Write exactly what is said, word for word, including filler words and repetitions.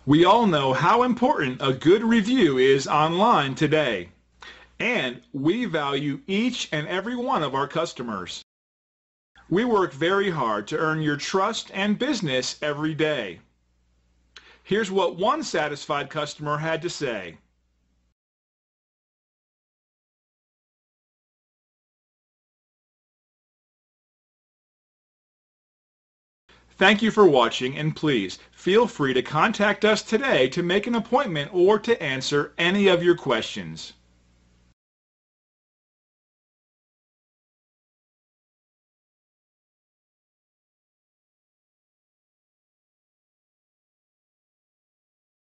We all know how important a good review is online today, and we value each and every one of our customers. We work very hard to earn your trust and business every day. Here's what one satisfied customer had to say. Thank you for watching, and please feel free to contact us today to make an appointment or to answer any of your questions.